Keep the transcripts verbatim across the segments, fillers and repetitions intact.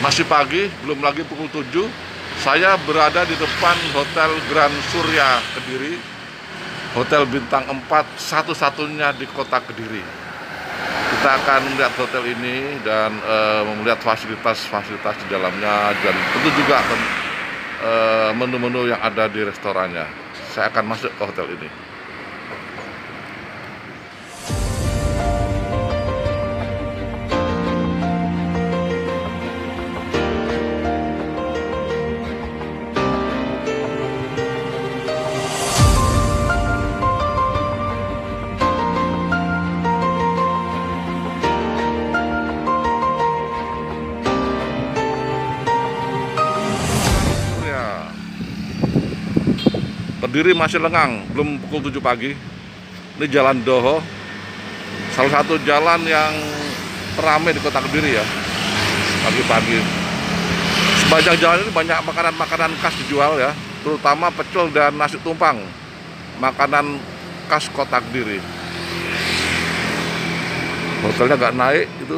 Masih pagi, belum lagi pukul tujuh. Saya berada di depan Hotel Grand Surya Kediri, hotel bintang empat satu-satunya di kota Kediri. Kita akan melihat hotel ini dan e, melihat fasilitas-fasilitas di dalamnya, dan tentu juga menu-menu e, yang ada di restorannya. Saya akan masuk ke hotel ini. Kediri masih lengang, belum pukul tujuh pagi. Ini Jalan Doho, salah satu jalan yang ramai di kota Kediri ya, pagi-pagi. Sepanjang jalan ini banyak makanan-makanan khas dijual ya, terutama pecel dan nasi tumpang, makanan khas kota Kediri. Hotelnya nggak naik itu,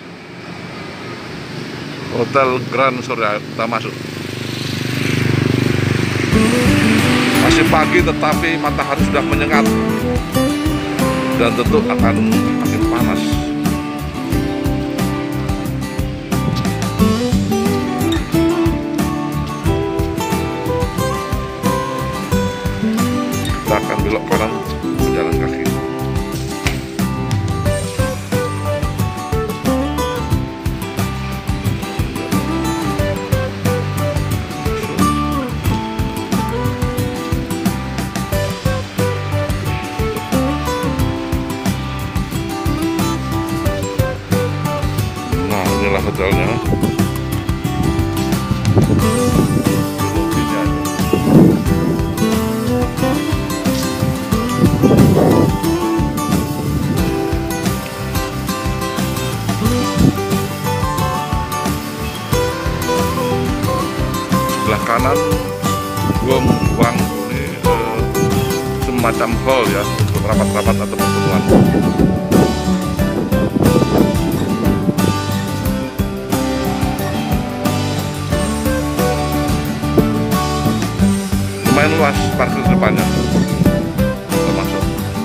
Hotel Grand Surya. Kita masuk. Masih pagi tetapi matahari sudah menyengat dan tentu akan makin panas. Kita akan belok kanan berjalan kaki. Inilah hotelnya. Sebelah kanan ruang ruang ini eh, semacam hall ya, untuk rapat-rapat atau pertemuan. Lumayan luas parkir depannya. Kita masuk.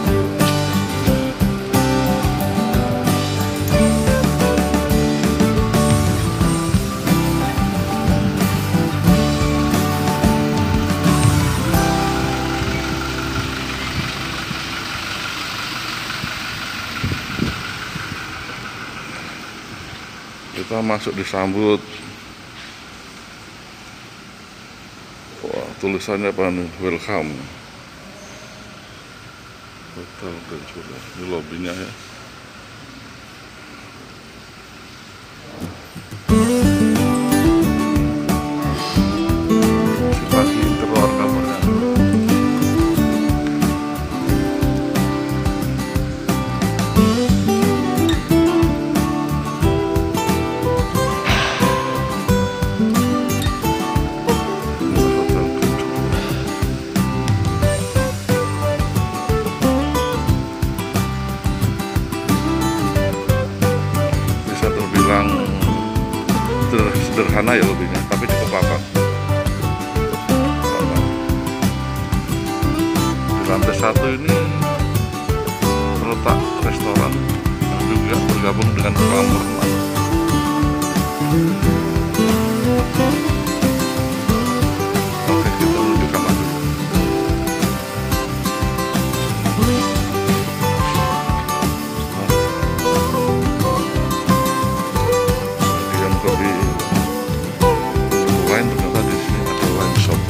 Kita masuk disambut. Wah, tulisannya apa nih? Welcome. Hotel Grand Surya. Ini lobbynya ya. Pagi interior kamarnya. Sederhana ya lebihnya, tapi cukup lapang. Di lantai satu ini terletak restoran yang juga bergabung dengan kolam renang. Oke, kita menuju kamar dulu. Yang lebih lain ternyata di sini ada wine shop.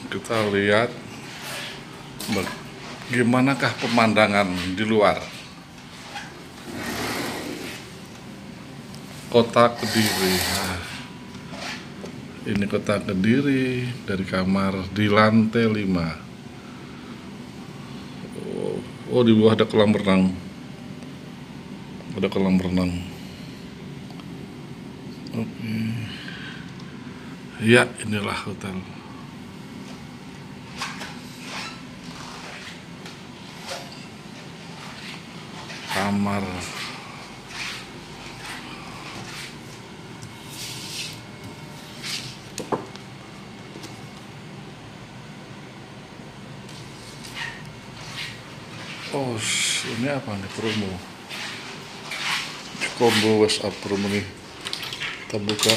Kita lihat bagaimanakah pemandangan di luar kota Kediri. Nah, ini kota Kediri dari kamar di lantai lima. Oh, oh di bawah ada kolam renang. Ada kolam renang. Oke. Ya, inilah hotel. Kamar. Oh, ini apa nih promo? Combo WhatsApp promo nih. Kita buka.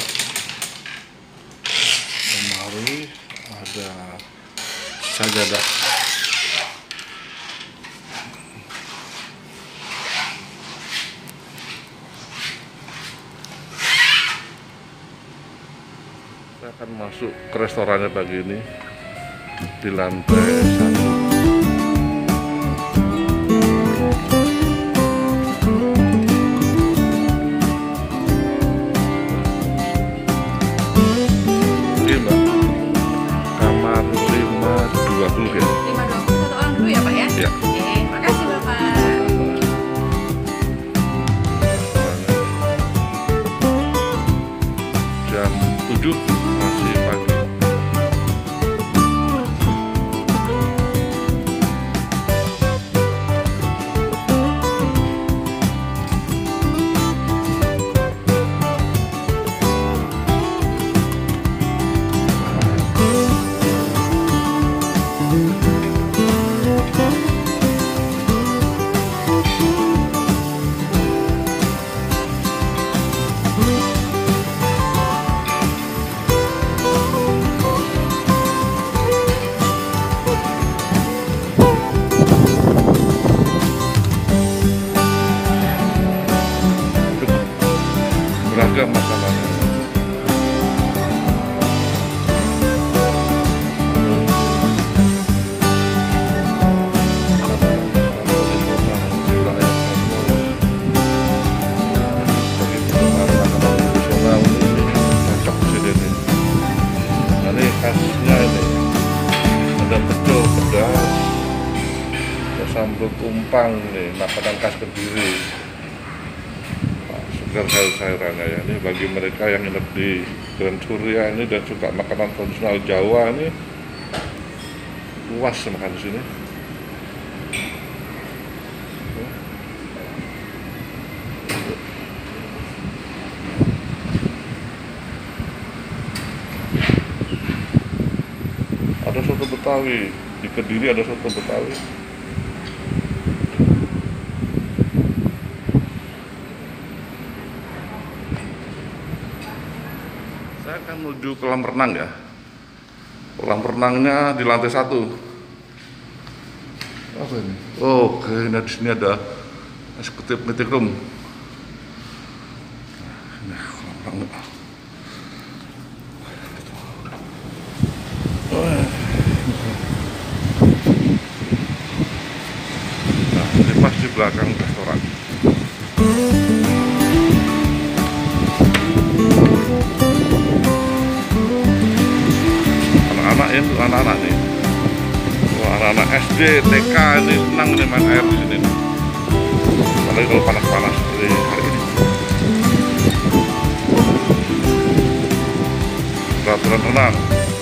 Lemari ada sajadah. Saya akan masuk ke restorannya pagi ini di lantai satu. Ini Mbak, kamar lima dua puluh ya? lima dua puluh, satu orang dulu ya Pak ya? Ya. Oke, makasih Bapak. Jam tujuh masih pagi. Beragam masalahnya. Ini khasnya ini ada pecel pedas, ada sambal tumpang nih, makanan khas Kediri. Segar sayur-sayurannya ya, ini bagi mereka yang nginep di Grand Surya ini dan suka makanan tradisional Jawa ini puas makan di sini. Ada soto Betawi di Kediri, ada soto Betawi. Saya akan menuju kolam renang ya. Kolam renangnya di lantai satu. Apa ini? Oh, oke, nah di sini ada eksekutif meeting room. Ini kolam renang. Nah, ini pas di belakang restoran. Anak-anak itu anak-anak nih, wah, anak-anak S D, T K ini senang nih main air di sini. Apalagi kalau panas-panas seperti hari ini. Peraturan renang.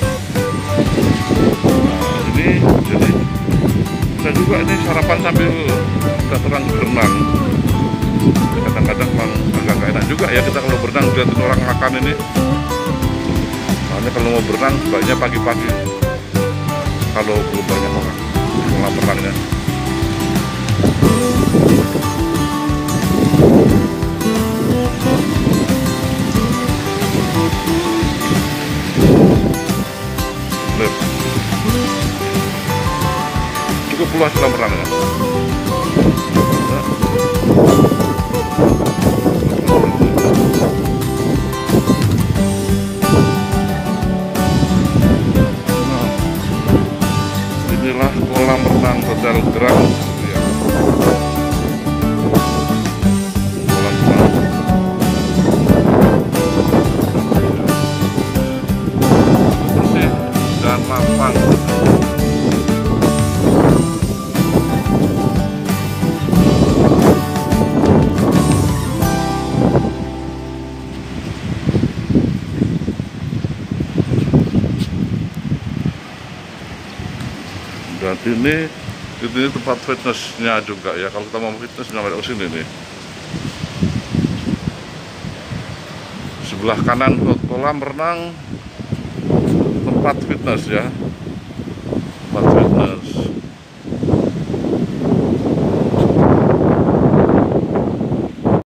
Nah, ini jadi bisa juga ini sarapan sambil peraturan berenang. Kadang-kadang memang agak gak enak juga ya kita kalau berenang lihatin orang makan ini. Soalnya kalau mau berenang sebaiknya pagi-pagi kalau belum banyak orang di kolam renangnya. Lihat. Cukup luas kolam renangnya. Hotel Grand Surya. Pelan-pelan. Bersih dan lapang. Dan ini ini tempat fitnessnya juga ya. Kalau kita mau fitness nggak ada sini nih. Sebelah kanan kolam renang tempat fitness ya. Tempat fitness.